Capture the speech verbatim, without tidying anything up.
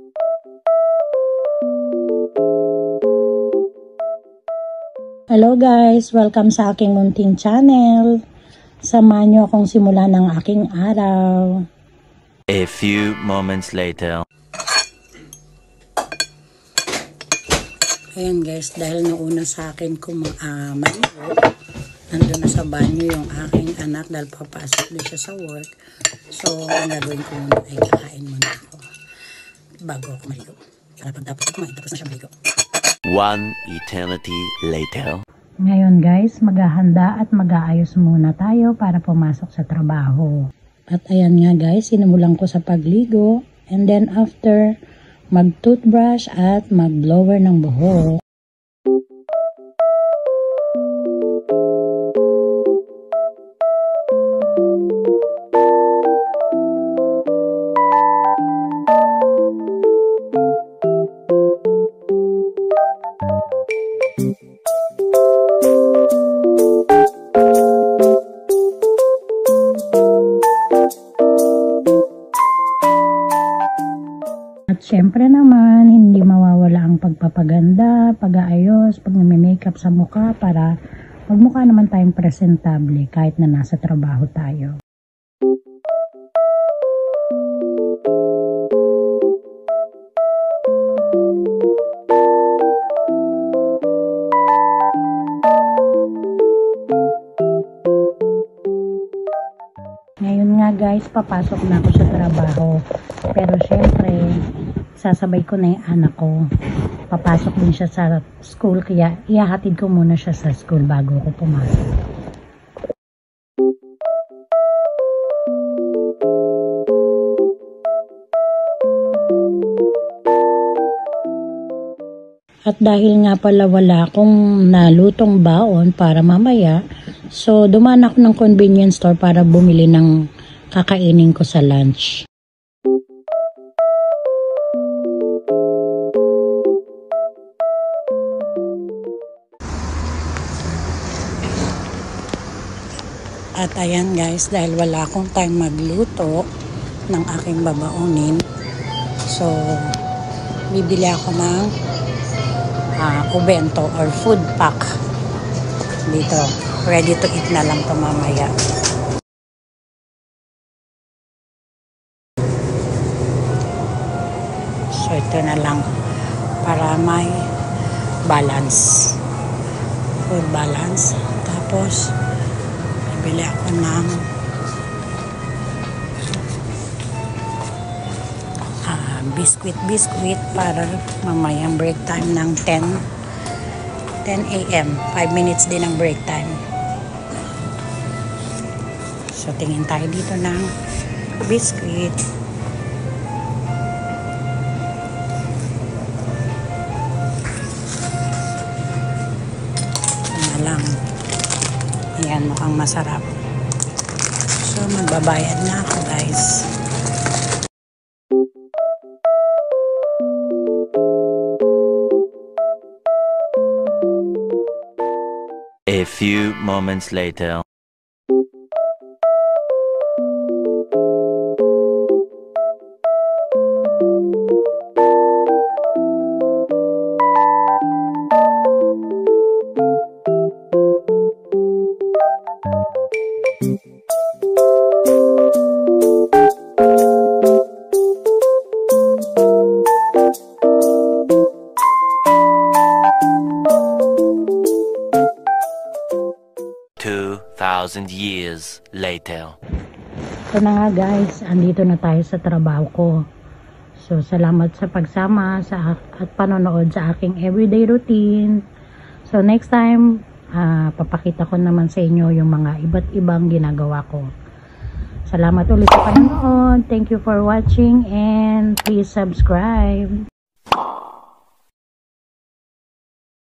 Hello guys! Welcome sa aking munting channel. Samahan niyo akong simulan ng aking araw. A few moments later. Ayan guys, dahil nauna sa akin kumamaligo, nandun na sa banyo yung aking anak dahil papasok din siya sa work. So, ang gagawin ko muna ay kakain muna ako bago ako maligo. Para pagtapos ko kumain, tapos na siya maligo. One eternity later. Ngayon guys, maghahanda at mag-aayos muna tayo para pumasok sa trabaho. At ayan nga guys, sinimulan ko sa pagligo. And then after, mag-toothbrush at mag-blower ng buhok. At syempre naman, hindi mawawala ang pagpapaganda, pag-aayos, pag-makeup sa mukha para magmukha naman tayong presentable kahit na nasa trabaho tayo. Ngayon nga guys, papasok na ako sa trabaho. Pero syempre, sasabay ko na yung anak ko. Papasok din siya sa school, kaya ihahatid ko muna siya sa school bago ako pumasok. At dahil nga pala wala akong nalutong baon para mamaya, so dumaan ako ng convenience store para bumili ng kakainin ko sa lunch. At ayan guys, dahil wala akong time magluto ng aking babaonin, so bibili ako ng uh, ubento or food pack dito. Ready to eat na lang ito mamaya. So ito na lang para may balance, food balance. Tapos bili ako ng uh, biscuit biscuit para mamayang break time ng ten a m five minutes din ang break time. So tingin tayo dito ng biscuit. Ito na lang. Ayan, mukhang masarap. So, magbabayad na ako, guys. A few moments later. Two thousand years later. So na nga guys, andito na tayo sa trabaho ko. So salamat sa pagsama sa at panonood sa aking everyday routine. So next time, uh, papakita ko naman sa inyo yung mga iba't ibang ginagawa ko. Salamat ulit sa panonood. Thank you for watching and please subscribe.